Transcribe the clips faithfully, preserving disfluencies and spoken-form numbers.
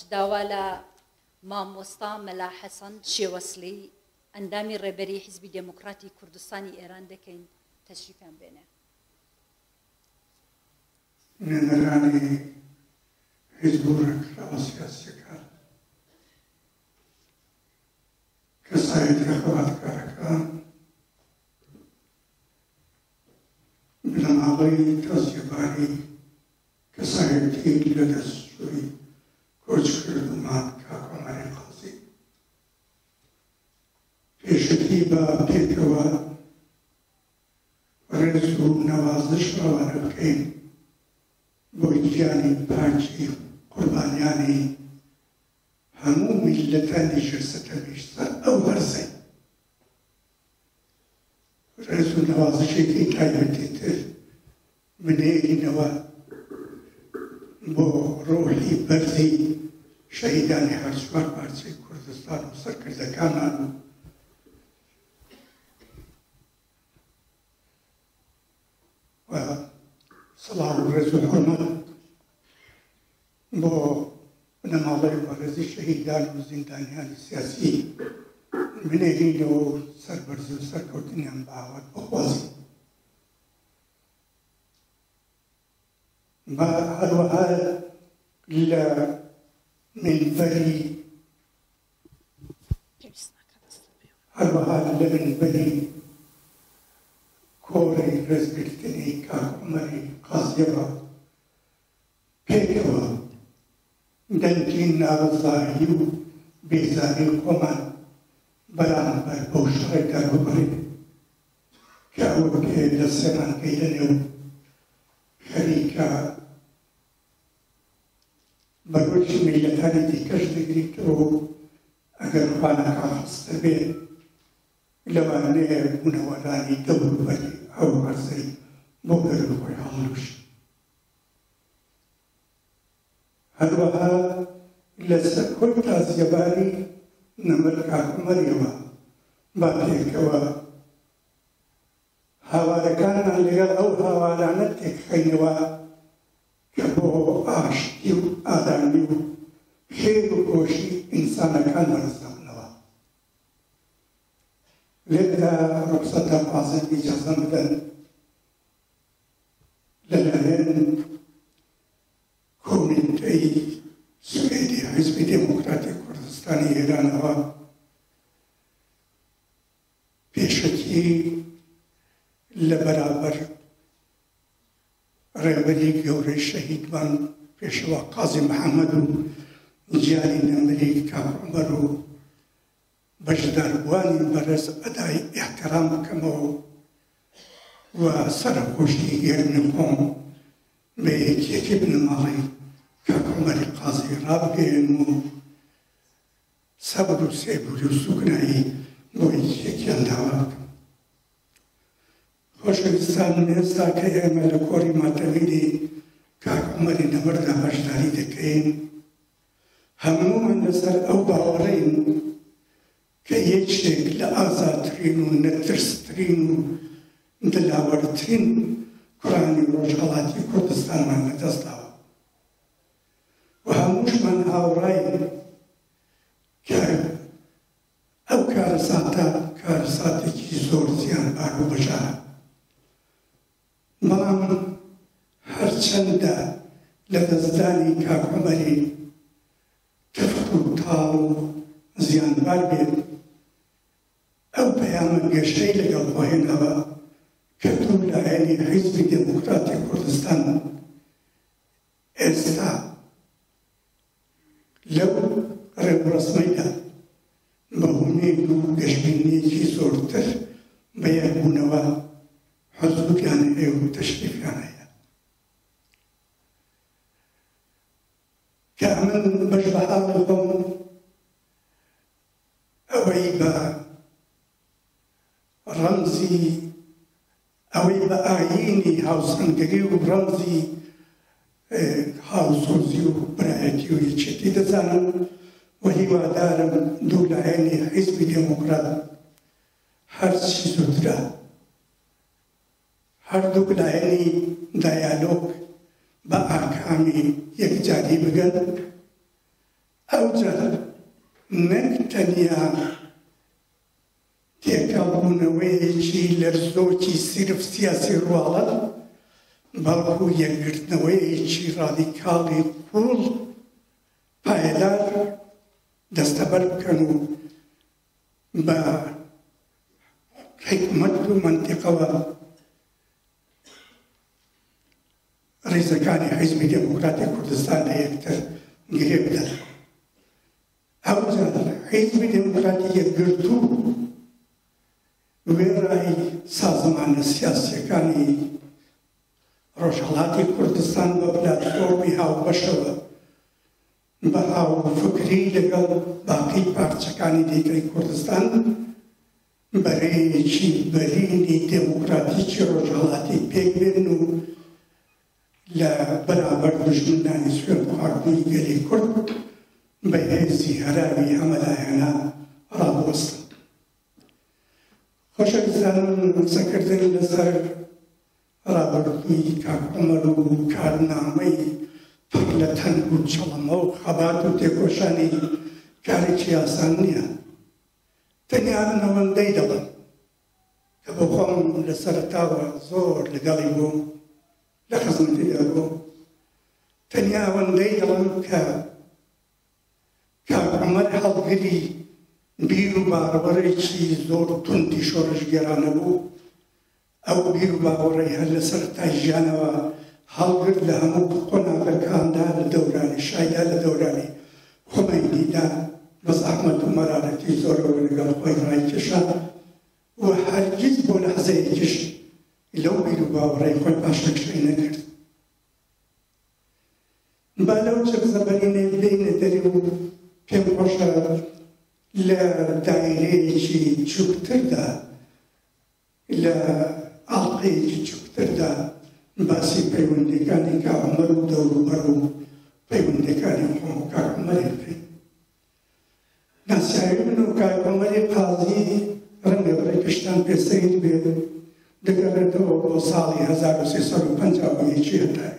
داوالا مامۆستا مەلا حەسەن شێوەسلی ئەندامی ڕێبەری حیزبی دموکراتی کوردستانی ئێران دەکەین تەشریفیان بێنێ. نێنەرانی حیزب و ڕێکخراوە سیاسیەکان، کەسانی دەخەواتکارەکان، بنەماڵەی تازیێبانی کەسایەتی لە دەستووری کۆچکردمان کاکۆماری قازی، پێشەتی بە پێکەوە ڕێز و نەوازش ڕەوانە بکەین بۆی گیانی پاکی قوربانیانی هەموو میلەتانی ژێرسەتەویشت ئەو هەرزەی ڕێز و نەوازشێکی تایبەتی تر بنێرینەوە بۆ ڕۆحی بەرزی شەهیدانی هەر چوار پارچەی کوردستان و سەرکردەکانمان و سڵاو و ڕێز و حورمەت بۆ بنەماڵەی وەرزی شەهیدان و زیندانیانی سیاسی بنێرینەوە و سەربەرزی و سەرکەوتنیان بەهاوات بخوازی. بە هەروەها لە منبەری هەروەها لە منبەری کۆڕی ڕێزگرتنی کاک عومەری قازیەوە پێکەوە دەنگی ناڕەزایی و بێزاری خۆمان بەرامبەر بەو شەڕێکدا ببڕین کە ئەوە بکێ لە سێمانکەی لەنێو خەریکە بەرۆکی میلەتانی دیکەش دەگریتەوە ئەگەر خوا نەکا خستە بێ لەوانەیە بوونەوەرانی دەوروبەری ئەو هەرزەی بۆ گەرەخۆی هەڵدوش. هەروەها لەسەر کۆی تازیەباری نەمەر کاک عومەریەوە با پێکەوە هاوارەکانمان لەگەڵ ئەو هاوارانە تێکخەینەوە کە بۆ ئاشتی و ئارامی و خێر و خۆشی ئینسانەکان بەرزدەبنەوە. لێرەدا ڕوخسەتە حازم ئیجازە بدەن لەلایەن کۆمیتەی سوێدی حیزبی دموکراتی کوردستانی ئێرانەوە پێشەکی لە بەرابەر ڕێبەری گەورەی شەهیدمان پێشەوە قازی محەممەد و گیانی نەمەری کاک عومەر و بەشداربووانی بەرز ئەدای ئیحترام بکەمەوە و سەرخۆشی گێرنی خۆم بە یەکیەکی بنەماڵی کاک عومەری قازی ڕابگەێن و سەبر و سێبوری و سوکنایی بۆ یەکیەکیان داوا بکەم. خۆشەویستان، ئێستا کە ئێمە لە کۆڕی ماتەویری کاک عومەری نەوەردا بەشداری دەکەین، هەموومان لەسەر ئەو باوەڕین کە یەکێک لە ئازادترین و نەترسترین و دلاوەرترین کوڕانی ڕۆژهەڵاتی کوردستانمان لەدەست داوە و هەمووشمان هاوڕاین کە ئەو کارەساتە کارەساتێکی زۆر زیانبار و بەشارە. بەڵام هەرچەندە لە دەستدانی کاک عومەری تەفت و تاڵ و زیانبار بێت، ئەو پەیامە گەشەی لەگەڵ خۆ هێناوە کە دوو لایەنی حیزبی دموکراتی کوردستان ئێستا لەو ڕێوڕسمەیدا بە هومێد و گەشتبینیەکی زۆرتر بە یەکبوونەوە حەزوریان هەیە و تەشریفیان هەیە کە من بەش بە حاڵی خۆم ئەوەی بە ڕەمزی ئەوەی بە ئایینی هاوسەنگەری و ڕەمزی هاوسۆزی و برایەتی و یەکێتی دەزانم و هیوادارم دوو لایەنی حیزبی دموکرات هەرچی زووترە هەردوو لایەنی دایالۆگ بە ئاکامی یەکجاری بگەن ئەوجا نەک تەنیا تێکەڵبوونەوەیەکی لەرزۆکی سرف سیاسی ڕواڵەت بەڵکو یەکگرتنەوەیەکی ڕادیکاڵی قوڵ پایدار دەستەبەر بکەن و بە حکمت و منطقەوە ڕێزەکانی حیزبی دموکراتی کوردستان لە یەکتر گرێ بدەن. ئەوجا حیزبی دموکراتی یەکگرتوو وێڕای سازمانە سیاسیەکانی ڕۆژهەڵاتی کوردستان بە پلاتفۆرمی هاوبەشەوە بە هاوفکری لەگەڵ باقی پارچەکانی دیکەی کوردستان بەرەیەکی بەرینی دموکراتیکی ڕۆژهەڵاتی پێک بێن و لە بەرابەر دژمنانی سوێن خواردنی گەلی کورد بە هێزی هەراوی ئەمەلایەنە ڕابوەستن. خۆشەویستانم، قسەکردن لەسەر ڕابردووی کاک عومەر و کارنامەی پڕ لە تەنگ و چەڵەمە و خەبات و تێکۆشانی کارێکی ئاسان نییە. تەنیا نەوەندەی دەڵم کە بۆ خۆم لە سەرەتاوە زۆر لەگەڵی بووم، لە خزمەتیدا بووم، تەنیا ئەوەندەی دەڵم کە کاک عومەر هەڵگری بیر و باوەڕێکی زۆر توندی شۆڕژگەرانە بوو. ئەو بیر و باوەڕەی هەر لە سەرەتای ژیانەوە هەڵگرت لە هەموو قۆناغەکاندا لە دەورانی شایدا لە دەورانی خۆمەینیدا بە زەحمەت و مەرارەتی زۆرەوە لەگەڵ خۆی ڕایکێشا و هەرگیز بۆ لەحزەیەکیش لەو بیر و باوەڕەی خۆی پاشەکشەی نەکرد. با لەو چەکزەبەرینێ بێینە دەرێ و پێم خۆشە لە دایرەیەکی چووکتردا، لە ئاڵقەیەکی چووکتردا باسی پەیوەندیەکانی کاک عومەر و دەوروبەر و پەیوەندیەکانی خۆم و کاک عومەرێ بکەین. ناسیاوی من و کاک عومەری قازی ڕەنگە بڕێکشتان پێسەید بێت دەگەڕێتەوە بۆ ساڵی هەزار و سێسەد و پەنجاو و یەکی هەتای.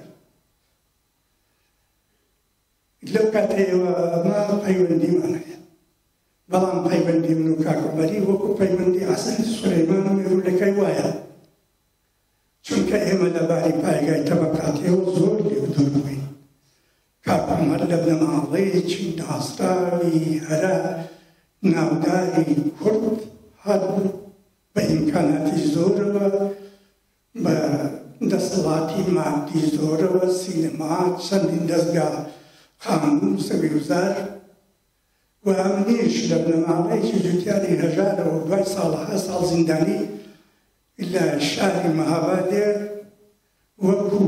لەو کاتەیەوە ئەمە پەیوەندیمان هەیە، بەڵام پەیوەندی من و کاک عومەری وەکو پەیوەندی حەسەن سولەیمان و مێروولەکەی وایە، چونکە ئێمە لەباری پایگای تەبەقاتیەوە زۆر لێو دوور بووین. کاک عومەر لە بنەماڵەیەکی ناسراوی هەرا ناوداری کورد هاتبوو بە ئیمکاناتی زۆرەوە، بە دەسەڵاتی مادی زۆرەوە، سینەما، چەندین دەستگا قانون و سەویرگوزار و ئەمنیش لە بنەماڵەیەکی جوتیاری هەژارەوە دوای ساڵەها ساڵ زیندانی لە شاری مەهابادێ وەکو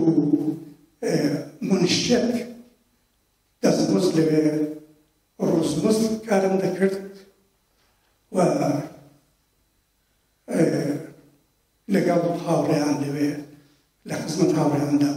منشێک دەستمزد لەوێ ڕووسمزد کارم دەکرد و لەگەڵ هاوڕێیان لەوێ لە خزمەت هاوڕێیاندا.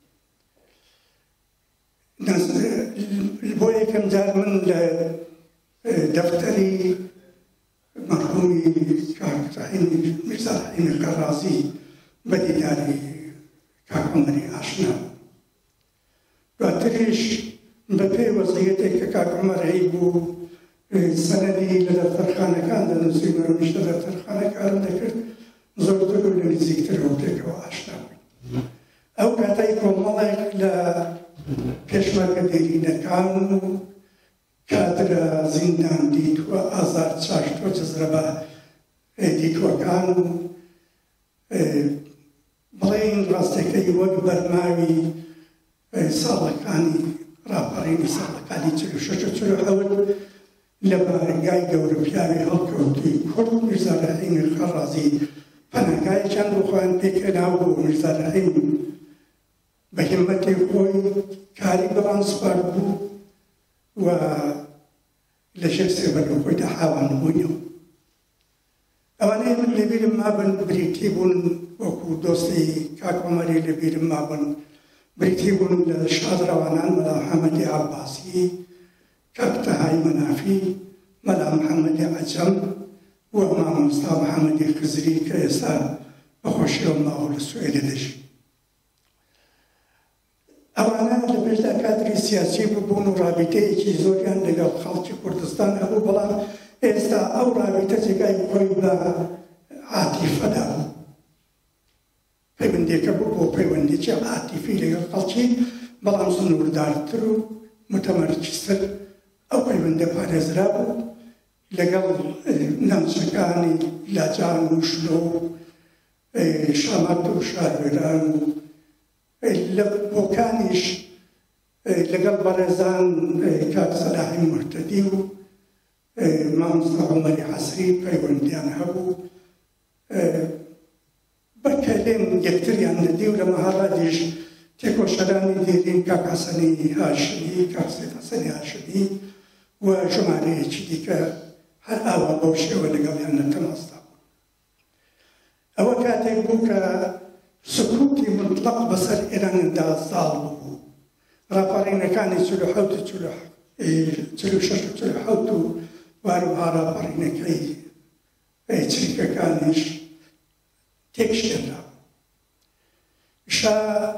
بۆ یەکەم جار من لە دەفتەری مەرحومی کاک میرزا ڕەحیمی قەرازی بە دیداری کاک عومەری ئاشنا. دواتریش بە پێی وەزعیەتێک کە کاک عومەر هەی بوو سەنەدی لە دەفتەرخانەکان دەنووسین و هەمیشە لە دەفتەرخانەکان دەکرد، زۆرتر و لە نزیکترەوە پێکەوە ئاشنا بووین. ئەو کاتەی کۆمەڵێک لە پێشمەرگە دێرینەکان و کادرە زیندان دیتووە، ئازار چاشتوە، جزرەبە دیتووەکان و بڵێن ڕاستەکەی وەک بەرماوی ساڵەکانی ڕاپەڕینی ساڵەکانی چل و شەش و چل و حەوت لە بارگای گەورە پیاوی هەڵکەوتووی کورد میرزا ڕەحیمی قەرازی پەناهگایەکیان بۆ خۆیان پێکهێناوە بوو. میرزا ڕەحیم بە هیمەتی خۆی کاری بەڕان سپارد بوو و لە ژێر سێبەرگە خۆیدا حاوان بووینەوە. ئەوانەیە من لەبیرم مابن بریتی بوون، وەکو دۆستی کاک عومەری لەبیرم مابن بریتی بوون لە شادڕەوانان مەلا محەممەدی عەباسی، کاک تەهای مەنافی، مەلا محەممەدی عەجەم و مامۆستا محەممەدی خزری کە ئێستا بەخۆشیەوە ماوە لە سوێدە دەژی. ئەوانە لە پێشدا کادری سیاسی ببوون و ڕابطەیەکی زۆریان لەگەڵ خەڵکی کوردستان هەبوو، بەڵام ئێستا ئەو ڕابطە جێگای خۆی بە عاتیفەدا بوو. پەیوەندێکە بوو بۆ پەیوەندێکی عاتیفی لەگەڵ خەڵکی، بەڵام سنووردارتر و متەمەرکزتر ئەو پەیوەندە پارێزرا بوو لەگەڵ ناوچەکانی لاجان و شلۆ و شامات و شارێران و لە بۆکانیش لەگەڵ بەڕێزان کاک سەلاحی مرتەدی و مامۆستا عومەری عەسری پەیوەندیان هەبوو. بەکەلێن یەکتریان نەدی و لە مەهاڕادیش تێکۆشەرانی دیرین کاک حەسەنی هاشمی، کاک سەید حەسەنی هاشمی و ژمارەیەکی دیکە هەر ئاوا بەو شێوە لەگەڵیان نەتەماستا بوون. ئەوە کاتێک بوو کە سکوتی مطلق بەسەر ئێراندا زاڵ بوو. ڕاپەڕینەکانی چل و حەوت و چل و شەش و چل و حەوت و واروها ڕاپەڕینەکەی چریکەکانیش تێکشێنرا بوو. شا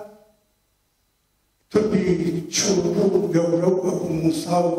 توربی چووبوو گەورە و ئەبوو موسا و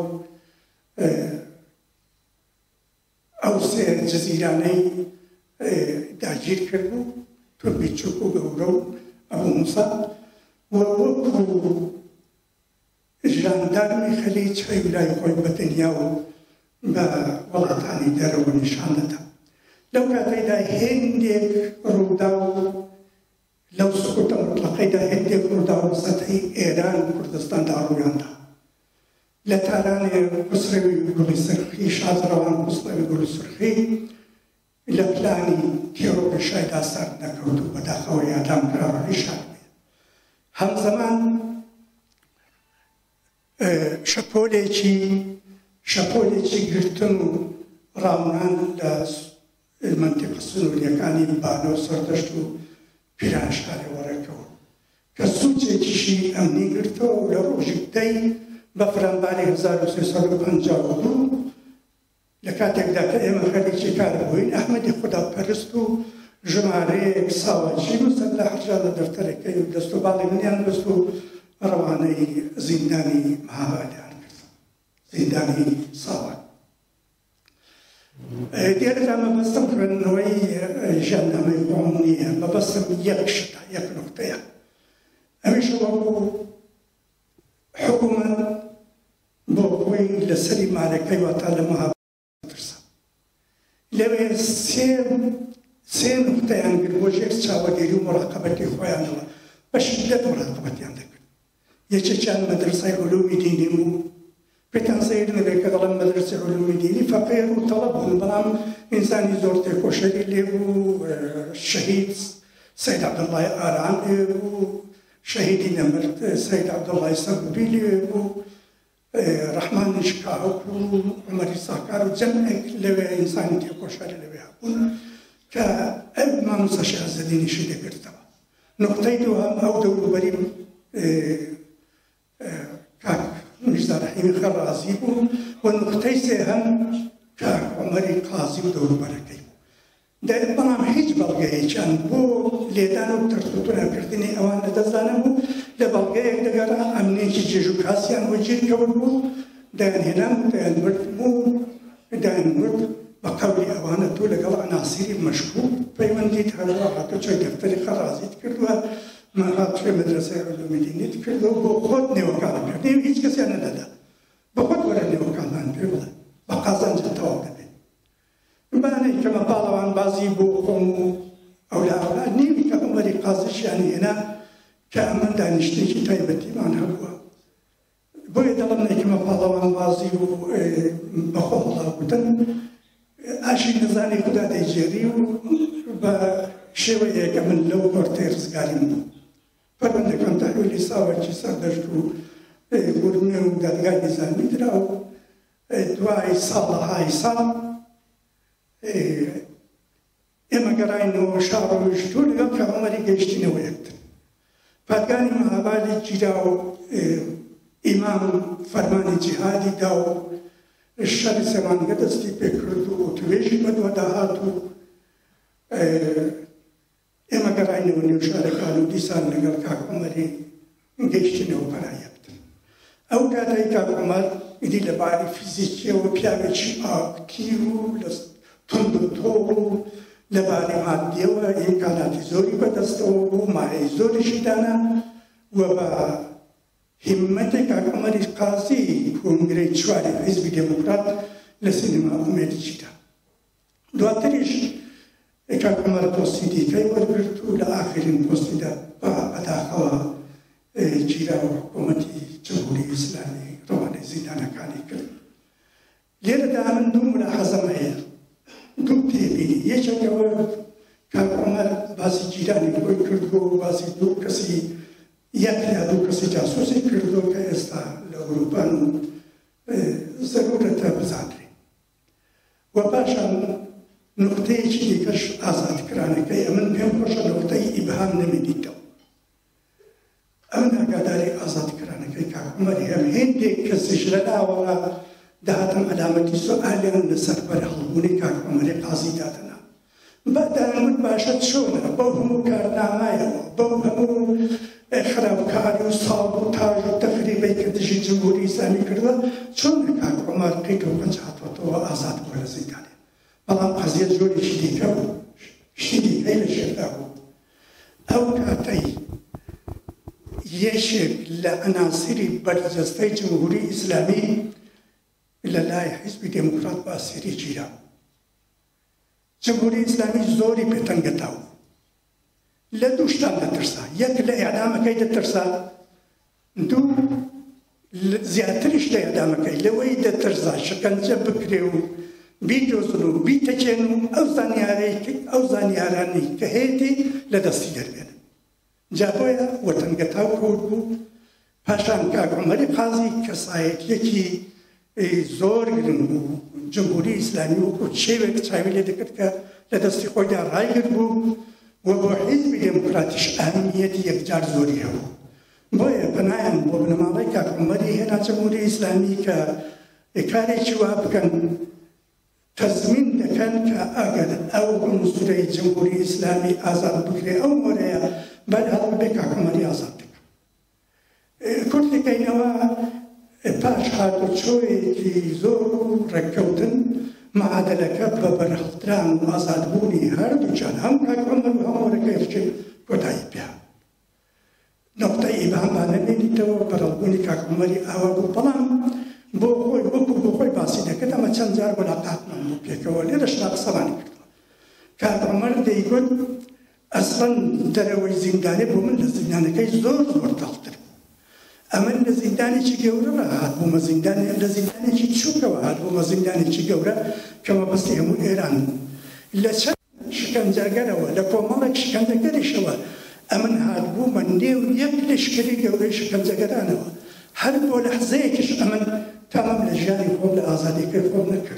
ئەو سێ جەزیرانەی داگیر کردبوو، توربی چووک و گەورە و ئەبوو موسا و وەکو ژاندارمی خەلیج هەیولای خۆی بە دنیا و بە وڵاتانی دەرەوە نیشان دەدا. لەو کاتەیدا هێندێک ڕوودا و لەو سکوتە مطلقەیدا هێندێک ڕوودا و سەتەی ئێران و کوردستاندا ڕوویاندا. لە تارانێ قوسڕێوی گوڵی سرخی، شازڕەوان قوسڕێوی گوڵی سرخی لە پلانی کێڕۆپێشایدا سەر نەکەوت و بەداخەوە یادام کرا ڕیشان بێ. هەمزەمان شەپۆلێکی شەپۆلێکی گرتن و ڕاونان لە منتیقە سنووریەکانی بانە و سەردەشت و پیرانشارێ وەرەکەوت کە سوچێکیشی ئەمنی گرتەوە و لە ڕۆژی دەی بە فەرەنباری هەزار و سێسەد و پەنجاو و دوو لە کاتێکدا کە ئێمە خەریکی کار بووین، ئەحمەدی خوداپەرست و ژمارەیەک ساواجی و سەر لە حەجا لە دەفتەرەکەی و دەست و باڵی منیان بەست و ڕەوانەی زیندانی مەهابادیان کرد، زیندانی ساوات. دیێرەدا مەبەستم خوێندنەوەی ژیاننامەی خۆم نییە، مەبەستم یەک شتە، یەک نوختەیە. ئەویشەوە بوو حکوومەت بۆ خۆی لەسەری مارەکەی واتە لە مەهاباد ترسە. لەوێ سێ نوختەیان کرد بۆ ژێر چاوەگیری و مراقەبەتی خۆیانەوە، بە شیدەت مراقەبەتیان دەکرد. یەکێکیان مەدرسەی عولومی دینی بوو، پێتان سەیر نەبێت کە دەڵێن مەدرسەی عولومی دینی فەقیر و تەڵەب بوون، بەڵام ئینسانی زۆر تێکۆشەری لێ بوو. شەهید سەید عەبدوڵڵای ئاران لێ بوو، شەهیدی نەمرد سەید عەبدوڵڵای سەبووری لێ بوو، ڕەحمانی شکاوک و عومەری ساکار و جەمعێک لەوێ ئینسانی تێکۆشەری لەوێ هەبوون کە ئەو مامۆستا شێرزەدینیشی دەگرتەوە. نقطەی دووهەم ئەو دەوروبەری کاک میرزا رەحیمی خەڕازی بوو و نقطەی سێهەم کاک عومەری قازی و دەوروبەرەکەی بوو. بەڵام هیچ بەڵگەیەکیان بۆ لێدان و تەرتوتونەکردنی ئەوان لەدەستدانە بوو. لە بەڵگەیەک دەگەڕا ئەمنێکی جێژ و کاسیان بۆ گیرکەوت بوو، دایانهێنان و دایانبرد بوو، دایانبرد بە قەولی ئەوانە تۆ لەگەڵ ئەناسیری مەشکوک پەیوەندیت هەروە هاتۆ چای دەفتەری خەڕازیت کردووە، مەهاتوێ مەدرسەی عولومی دینیت کردەوە، بۆ خۆت نێوەکانت کرد. نێو هیچ کەسیان نەدەدا، بە خۆت وەرە نێوەکانمان پێ بڵێ، بە قازانجت تەواو دەبێت. بانەی کەمە پاڵەوان بازی بۆ خۆم و ئەولا ئەولا نیوی کە عومەری قازیشیانی هێنا کە ئەمە دانیشتێکی تایبەتیمان هەبووە. بۆیە دەڵم نەیکەمە پاڵەوان بازی و بەخۆ هەڵاگوتن ئاشی نەزانی خوددا دەیجێری و بە شێوەیەکە من لەو کۆرتێ ڕزگاریم بوو. پەروەندەکەم تەحویلی ساوەکی سەردەشت و گورمێ و دادگای نیزامی درا و دوای ساڵەهای ساڵ ئێمە گەڕاینەوە شاڕۆیشت و لەگەڵ کە عومەری گەیشتینەوە یەکتر. پادگانی مەهابادی گیرا و ئیمام فەرمانی جیهادی دا و شەڕی سێمانگە دەستی پێکرد و توێژی بەدوە داهات و ئێمە گەڕاینەوە نێو شارەکان و دیسان لەگەڵ کاک عومەری گەیشتنەوە پەنایەبتن ئەو کاتەی کاک عومەر ئیدی لەباری فیزیکیەوە پیاوێکی ئاکتیو و تند و تۆڵ و لەباری مادیەوە ئیمکاناتی زۆری بەدەستەوە بوو مایەی زۆریشی دانا و بە همتێک کاک عومەری قازی کۆنگرەی چواری حیزبی دموکرات لە سینما ئومێدیچی دا دواتریش کاک عومەر پۆستی دیکەی وەرگرت و لە ئاخرین پۆستیدا بەداخەوە گیرا و حکوومەتی جمهوری ئیسلامی ڕەوانەی زیندانەکانی کرد لێرەدا من دوو ملاحەزەم هەیە دوو تێبینی یەکێکەوە کاک عومەر باسی گیرانی خۆی کردووە و باسی دوو کەسی یەک یا دوو کەسی جاسووسی کردووە کە ئێستا لە ئەوروپان و زەرورەتە بزانرێن و پاشان نقطەیەکی دیکەش ئازادکرانەکەی ئەمن پێم خۆشە نقطەی ئیبهام نەمێنیتەوە ئەمن ئاگاداری ئازادکرانەکەی کاک عومەری هەم هێندێک کەسیش لە ناوەڵا داهاتم ئەلامەتی سوئالیان لەسەر بەرهەڵبوونی کاک عومەری قازی دادەنا بەدانوت باشە چۆنە بەو هەموو کارنامایەوە بەو هەموو خراپکاری و ساڵ و تاژ و تەفریبەی کە دژی جمهوری ئیسلامی کردووە چۆنە کاک عومەر قەید و پەنج هاتووەتەوە ئازاد بووە لە زیندانێ بەڵام قەزیە زۆرێکی دیکە بوو شتی دیکەی لە شێردا بوو ئەو کاتەی یەکێک لە ئەناسیری بەرجەستەی جمهوری ئیسلامی لە لای حیزبی دموکرات بە ئاسیری گیرا جمهوری ئیسلامی زۆری پێتەنگەتاو لە دوو شتان دەترسا یەک لە ئیعدامەکەی دەترسا دوو زیاتریش لە ئیعدامەکەی لەوەی دەترسا شەکنجە بکرێ و بیدۆزن و بیتەکێن و ئەو ئەو زانیارانی کە هەیەی لە دەستی دەربێنن جا بۆیە وەتەنگەتاو کەوت بوو پاشان کاک عومەری قازی کەسایەتیەکی زۆر گرنگ بوو جمهوری ئیسلامی وەکو شێوێک چاوی لێ دەکرد کە لە دەستی خۆیدا ڕایگرت بوو و بۆ حیزبی دموکراتیش ئەهمیەتی یەکجار زۆری هەبوو بۆیە پەنایان بۆ بنەماڵەی کاک عومەری هێنا جمهوری ئیسلامی کە کارێکی وا بکەن تەزمین دەکەن کە ئەگەر ئەو عنسورەی جمهوری ئیسلامی ئازاد بکرێ ئەو مۆرەیە بەرهەڵ بێ کاک عومەری ئازاد دەکەن کورت دەکەینەوە پاش هاتوچۆیەکی زۆر و ڕێککەوتن معادلەکە بە بەرهەڵدران و ئازادبوونی هەردووچان هەم کاک عومەر و هەم وەرەکەی کۆتایی پێ نقطەی ئیبهامان نەمێنیتەوە بەرهەڵبوونی کاک عومەری ئاوا بوو بەڵام بۆ خۆی وەکو بۆ خۆی باسی دەکرد ئەمە چەند جار وەلاقاتمان بوو پێکەوە لێرەش قسەمانی کردووە کاک عومەر دەیگوت ئەسڵەن دەرەوەی زیندانێ بۆ من لە زیندانەکەی زۆر زۆر دڵتر ئەمن لە زیندانێکی گەورە هات بوومە زیندانی لە زیندانێکی چووکەوە هات بوومە زیندانێکی گەورە کە مەبەستی هەموو ئێران لە چەند شکنجەگەرەوە لە کۆمەڵێک شکنجەگەریشەوە ئەمن هات بوومە نێو یەک لەشکری گەورەی شکنجەگەرانەوە هەر بۆ لەحزەیەکیش ئەمن تامام لە ژیانی خۆم لە ئازادیەکەی خۆم نەکرد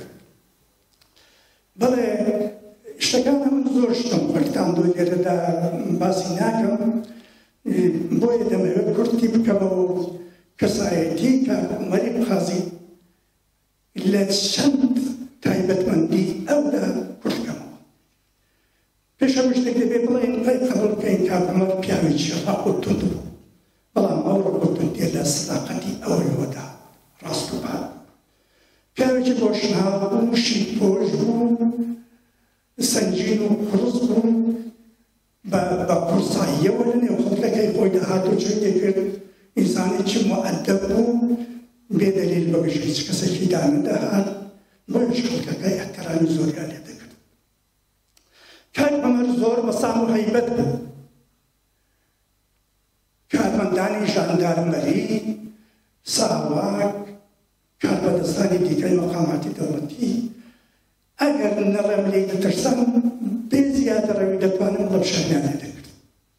بەڵێ شتەکانە من زۆر شتم بەرتان دۆ لێرەدا باسی ناکەم بۆیە دەمەوێت کورتی بکەمەوە کەسایەتی کاک عومەری قازی لە چەند تایبەتمەندی ئەودا کورت بکەمەوە پێشە شتێک دەبێ بڵێن قەی قەبڵ بکەین کاک عومەر پیاوێکی ڕاق و توند بوو بەڵام ئەو ڕاق و توندیە لە سەداقەتی ئەوەیەوەدا ڕاست و بات پیاوێکی بۆشناو بوو شیت پۆش بوو سەنگین و قڕز بوو بە قورساییەوە لە نێو خەڵکەکەی خۆی داهاتوچۆی دەکرد ئینسانێکی مؤەدەب بوو بێدەلیل بەگشت هیچ کەسێکی دانەدەهات بۆیش خەڵکەکەی احترامی زۆریان لێ دەکرد کاک عومەر زۆر بەسام و هەیبەت بوو کارمەندانی ژاندارمەری ساواک کاربەدەستانی دیکەی مەقاماتی دەوڵەتی ئەگەر نەڕێم لێی دەترسان بێ زیادە ڕەوی دەتوانم لە بشەریان لێ دەکرد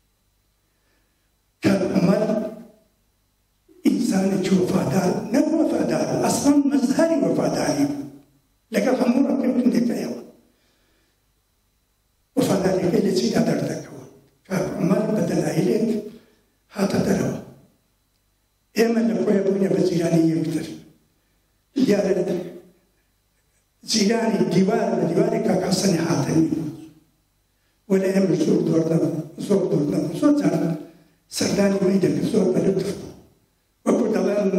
کاک عومەر ئینسانێکی وەفادار نەک وەفادار ئەسڵەن مەزهەری وەفاداری بوو لەگەڵ هەموو ڕەقیبندێکەیەوە وەفاداریەکەی لە چیدا دەردەکەوە کاک عومەر بە دەلایلێک هاتە دەرەوە ئێمە لە کۆیە بووینە بە جیرانی یەکتر دیارە جیرانی دیوار بە دیواری کاک حەسەنی حاتەمی بوو وەلە ئێمە زۆر دوور نەبوو زۆر دوور نەبوو زۆر جار سەردانی وی دەکرد زۆر بەلوتر بوو وەکو دەڵێن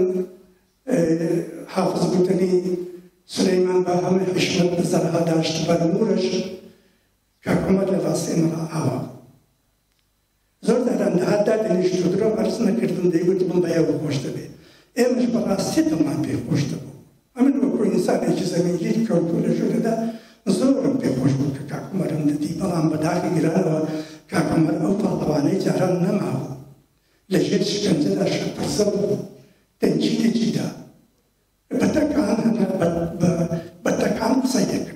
حافظ گوتنی سلەیمان بە هەمووی حشمەت بزەرها داشت بەرمورش کاک عومەر لە ڕاستی مەڵا ئاوا زۆر داران هەتا دەنیشت و درۆ عەرز نەکردم دەیگوت بڵم بە ئێوە خۆش دەبێ ئێمەش بەڕاستی دڵمان پێ خۆش دەبوو ئەمن وەکو ئینسانێکی زەمینگیری کەوتوو لە ژوورەدا زۆرم پێ خۆش بوو کە کاک عومەرم دەدی بەڵام بەداخی گرانەوە کاک عومەر ئەو پاڵەوانەی جاران نەماوە لە ژێر شکنجەدا شەپرسە بوو دەنجیلێکیدا بەتەکان بەتەکان قسەی دەکرد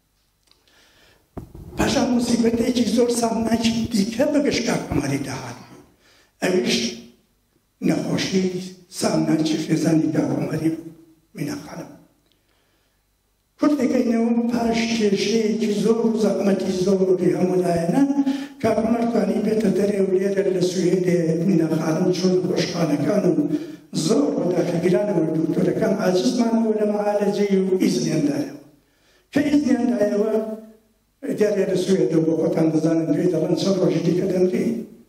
پاشان موسیبەتێکی زۆر سامناکی دیکە بەگەشت کاک عومەری داهات ئەویش نەخۆشی سامناکی خێزانی کاک عومەری بوو مینەخانم کورتێکەینەوە پاش کێشەیەکی زۆر و زەحمەتی زۆری هەمولایەنە کاک عومەر توانی بێتە دەرێ و لێرە لە سوێدێ مینەخانم چۆن خۆشخانەکان و زۆر وەداخەگیرانەوە دوکتۆرەکان عاجزمانەوە لە مەعالەجەی و ئیزنیاندایەوە کە ئیزنیاندایەوە دیارێ لە سوێدە بۆ خۆتان دەزانن پێی دەڵێن چەند ڕۆژی دیکە دەمرێ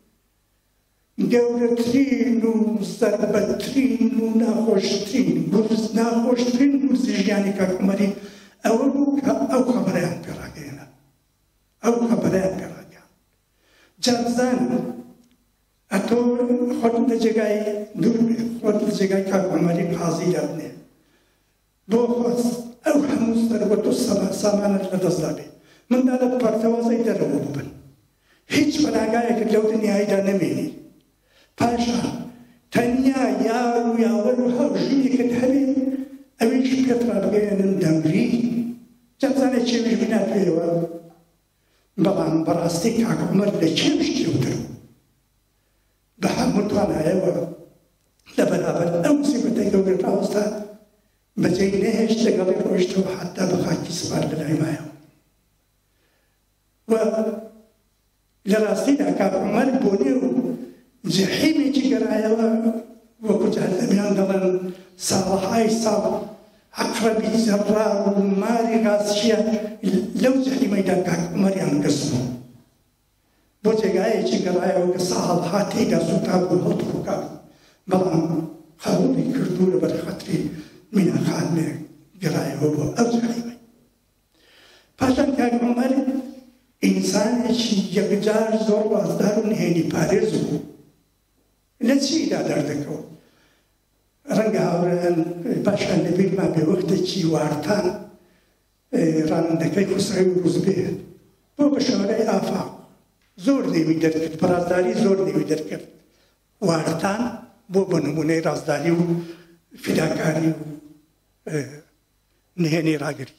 گەورەترین و سەربەترین و ناخۆشترین ناخۆشترین گورزی ژیانی کاک عومەری ئەوە بوو کە ئەو خەبەرەیان پێڕاگەیەنە ئەو خەبەرەیان پێڕاگەیان جا بزانن ئەتۆ خۆت لە جێگای دوور بێ خۆت لە جێگای کاک عومەری قازی دەبنێ بۆ خۆست ئەو هەموو سەروەت و سامانت لەدەستدا بێ مندا لە پارتەوازەی دەرەوە ببن هیچ بەلاگایەکت لەو دنیایدا نەمێنی پاشان تەنیا یار و یاوەر و هەڵژینێکت هەبێ ئەویش پێت ڕابگەیەنن دەمری جا بزانێت چێویش بناتوێەوە بەڵام بەڕاستی کاک عومەر لە چێویش کێوتر بە هەموو توانایەوە لە بەرابەر ئەو موسیبەتەی گەورە ڕاوەستا بەجێی نەهێشت لەگەڵی ڕۆیشتەوە حەتا بە خاکی سوپار بەلای مایەوە و لە ڕاستیدا کاک عومەر بۆ نێو جەحیمێکی گەرایەوە وەکو جەهەنەمیان دەڵێن ساڵەهای ساڵ عەقرەبی زەڕار و ماری غاسچیە لەو جەحیمەیدا کاک عومەریان گەست بوو بۆ جێگایەکی گەڕایەوە کە ساڵها تێیدا سوتا بوو هەڵتڕووکا بەڵام قەبوڵی کردو لەبەر خەتری میناخان گەڕایەوە بۆ ئەو جەحیمەی پاشان کاک عومەر ئینسانێکی یەکجار زۆر وازدار و نهێنی پارێز بوو لە چیدا دەردەکەوت ڕەنگە هاوڕێیان پاشان لەبیرمان بێ وەختێکی وارتان ڕانندەکەی خوسڕەوی ڕوزبێ بۆ بە شەوەرەی ئافاق زۆر نێوی دەرکرد بە ڕازداری زۆر نێوی دەرکرد وارتان بۆ بە نمونەی ڕازداری و فیداکاری و نهێنی ڕاگری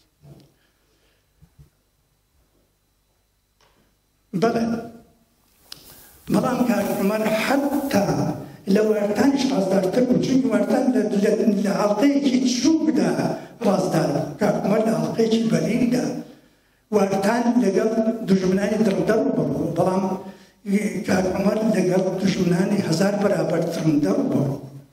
بەڵێ بەڵام کاک عومەر حەتا لە وارتانیش ڕازدارتر بوو چونکە وارتان لە هەڵقەیەکی چووکدا ڕازدار بوو کاک عومەر لە هەڵقەیەکی بەریندا وارتان لەگەڵ دوژمنانی درندەڕ بوو بەڵام کاک عومەر لەگەڵ دوژمنانی هەزار بەرابەر درندەڕ بوو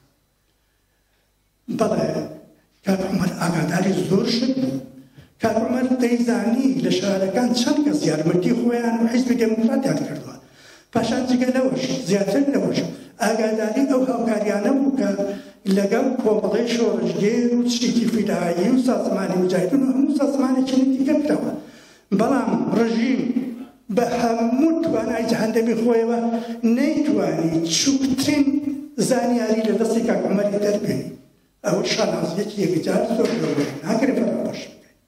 بەڵێ کاک عومەر ئاگاداری زۆر شت بوو کاک عومەر دەیزانی لە شارەکان چەند کەس یارمەتی خۆیان و حیزبی دەموکراتیان کردووە پاشان جگە لەوەش زیاتر لەوەش ئاگاداری ئەو هاوکاریانە بوو کە لەگەڵ کۆمەڵەی شۆڕژگێر و چیتی فیدایی و سازمانی مجاهیدین و هەموو سازمانێکی دیکە بکەوە بەڵام ڕژیم بە هەموو توانای جەهەندەمی خۆیەوە نەیتوانی چووکترین زانیاری لە دەستی کاک عومەری دەربێنی ئەوە شانازیەکی یەکجار زۆر گەورەیە ناکرێ فەرامۆش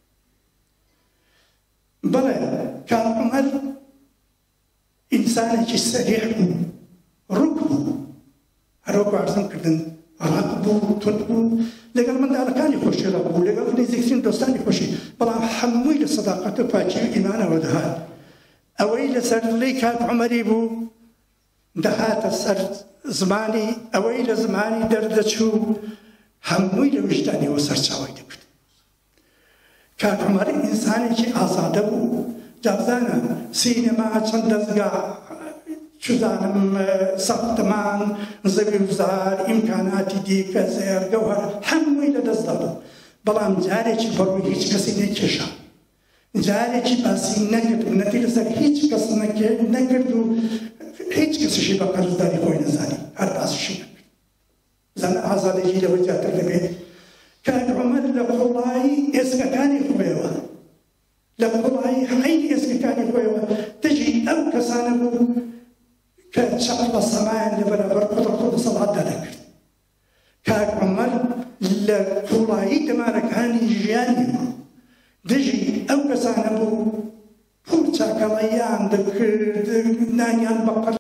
بەڵێ کاک عومەر ئینسانێکی سەریح بوو ڕووک بوو هەروەکو عەرزم کردن ڕەق بوو تند بوو لەگەڵ منداڵەکانی خۆشی ڕەق بوو لەگەڵ نزیکترین دۆستانی خۆشی بەڵام هەمووی لە سەداقەت و پاکی و ئیمانەوە دەهات ئەوەی لەسەر لەی کاک عومەری بوو دەهاتە سەر زمانی ئەوەی لە زمانی دەردەچوو هەمووی لە وجدانیەوە سەرچاوەی دەکرد کاک عومەر ئینسانێکی ئازادە بوو جابزانە سینەما چەند دەستگا چزانم ساختمان زەوی وزار ئیمکاناتی دیکە زێرگەوهەر هەمووی لە دەستدا بوو بەڵام جارێکی بەڕووی هیچ کەسی نەکێشا جارێکی باسی نەکرد نەتی لەسەر هیچ کەس نەکرد و هیچ کەسیشی بە قەرزداری خۆی نەزانی هەر باسیشی نەکرد زانە ئازادێکی لەوە زیاتر دەبێت کاک عومەر لە قوڵایی ئێسکەکانی خۆیەوە لە قوڵایی حەیری ئێسکەکانی خۆیەوە دژی ئەو کەسانە بوو کە چەق بە سەمایان لە بەرابەر قوڵەت و دەسەڵاتدا دەکرد کاک عومەر لە قوڵایی دەمارەکانی ژیانی بوو دژی ئەو کەسانە بوو پوور چاکەڵەیان دەکرد نانیان بەقەر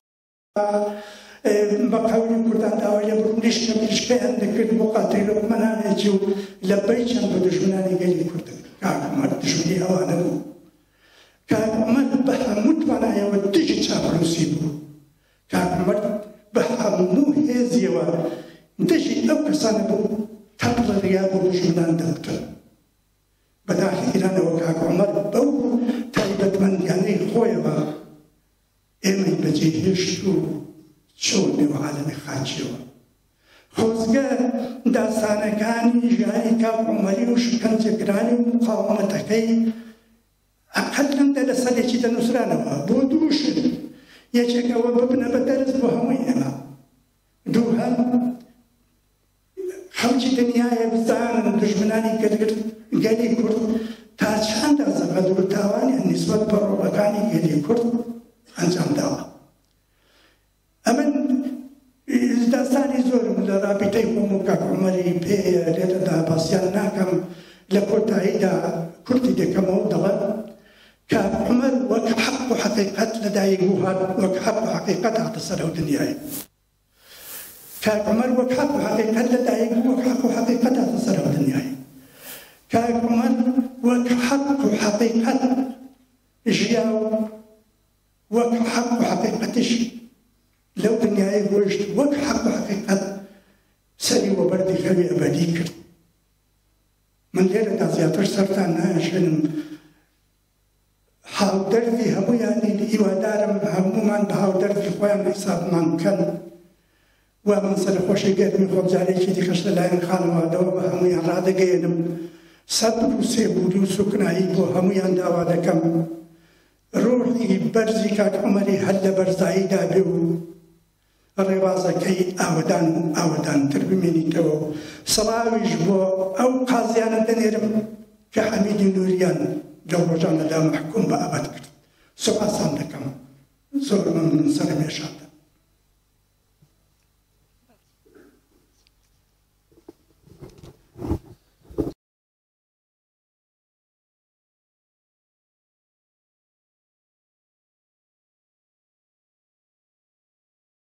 بە قەولی کوردان داوای لە بڕونیشکە مریشکەیان دەکرد بۆ قاتری لۆقمەنانێکی و لە بەی چەند بە دژمنانی گەلی کوردن کاک عومەر دژمنی ئەوانە بوو کاک عومەر بە هەموو توانایەوە دژی چاپلوسی بوو کاک عومەر بە هەموو هێزیەوە دژی ئەو کەسانە بوو تەپڵە ڕیا بۆ دژمنان دەکرد بەداخلی ئیرانەوە کاک عومەر بەو تایبەتمەندیانەی خۆیەوە ئێمەی بەجێهێشت و چۆن نێوە عالەمی خاچیەوە خۆزگە داستانەکانی ژیانی کاک عومەری و شکنجەکرانی و مقاومەتەکەی ئەقەل لەمدە لە سەرێکی دەنووسرانەوە بۆ دووشن یەکێکەوە ببنە بە دەرز بۆ هەمووی ئێمە دوو هەم خەڵکی دنیایە بزانن دژمنانی گەلی کورد تا چەندە زەبەدور و تاوانیان نیسبەت بە ڕۆڵەکانی گەلی کورد ئەنجام داوە ئەمن داستانی زۆرم لە رابطەی خۆم و کاک عومەری پێیە لێرەدا باسییان ناکەم لە کۆتاییدا کورتی دەکەمەوە دەڵێم کاک عومەر وەک حەق و حەقیقەت لەدایک بوو هات وەک حەق و حەقیقەت هاتە سەر ئەو دنیایە کاک عومەر وەک حەق و حەقیقەت لەدایک بوو وەک حەق و حەقیقەت هاتە سەر ئەو دنیایە کاک عومەر وەک حەق و حەقیقەت ژیا و وەک حەق و حەقیقەتیش لەو دنیای گۆشت وەک حەق و حەقیقەت سەری وە بەردی خەوی ئەبەدی کرد من لێرەدا زیاتر سەرتان نایەشێنم هاودەردی هەموویانی هیوادارم هەموومان بە هاودەردی خۆیان حیسابمان بکەن و من سەرخۆشی گەرمی خۆم جارێکی دیکەش لەلایەن خانەوادەوە بە هەموویان ڕادەگەیەنم سەبر و سێبووری و سوکنایی بۆ هەموویان داوا دەکەم ڕۆحی بەرزی کاک عومەری هەر لە بەرزاییدا بێ و ڕێوازەکەی ئاوەدان و ئاوەدانتر بمێنیتەوە و سەڵاویش بۆ ئەو قازیانە دەنێرم کە حەمیدی نووریان لەو ڕۆژانەدا مەحکوم بە ئەبەد کرد سوپاسان دەکەم زۆر مەمنون سەرمێشان